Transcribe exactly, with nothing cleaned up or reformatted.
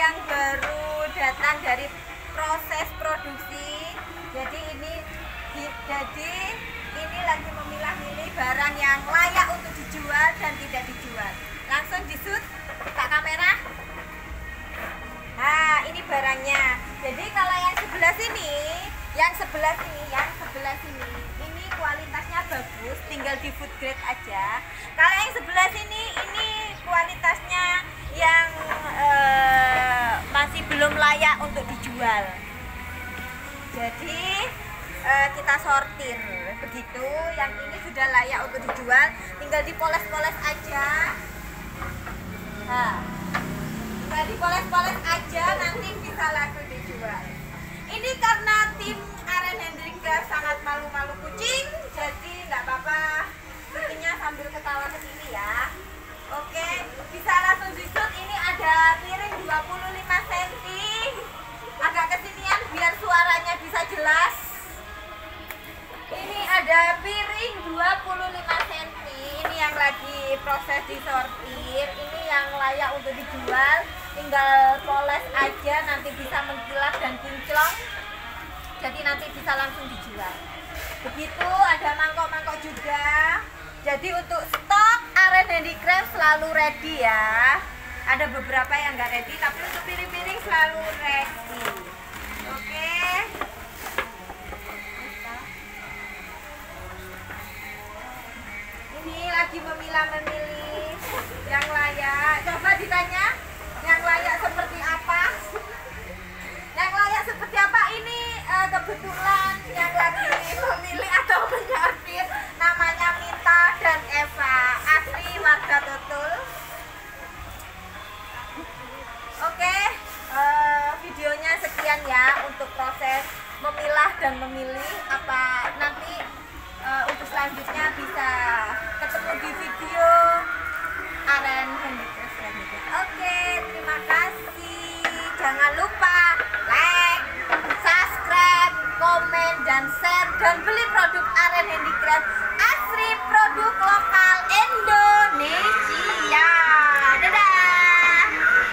yang baru datang dari proses produksi. Jadi ini jadi ini lagi memilah-milih barang yang layak untuk dijual dan tidak dijual. Langsung disut buka kamera. Nah, ini barangnya. Jadi kalau yang sebelah sini, yang sebelah sini, yang sebelah sini, ini kualitasnya bagus, tinggal di food grade aja. Kalau yang sebelah sini, ini kualitasnya yang eh, masih belum layak untuk dijual. Jadi eh, kita sortir begitu. Yang ini sudah layak untuk dijual, tinggal dipoles-poles aja. Nah, tinggal dipoles-poles aja, nanti bisa langsung dijual. Ini karena tim Aren Handicraft sangat malu-malu kucing, jadi nggak apa-apa. Sepertinya sambil ketawa ke sini ya. Oke, bisa langsung disut. Ini ada piring dua puluh lima sentimeter. Agak kesinian biar suaranya bisa jelas. Ini ada piring dua puluh lima sentimeter. Ini yang lagi proses disortir. Ini yang layak untuk dijual. Tinggal poles aja, nanti bisa mengkilap dan kinclong. Jadi nanti bisa langsung dijual. Begitu, ada mangkok-mangkok juga. Jadi untuk stok Aren Handicraft selalu ready ya. Ada beberapa yang nggak ready, tapi untuk piring-piring selalu ready. Oke. Ini lagi memilah-memilih yang layak. Coba ditanya, yang layak seperti apa? Yang layak seperti apa? Ini uh, kebetulan yang lagi memilih atau menyortir namanya Mita dan Eva, asli warga Tutul. Oke, uh, videonya sekian ya untuk proses memilah dan memilih. Apa nanti uh, untuk selanjutnya bisa ketemu di video Aren Handicraft selanjutnya. Oke, terima kasih. Jangan lupa like, subscribe, komen, dan share, dan beli produk Aren Handicraft asli produk lokal Indo.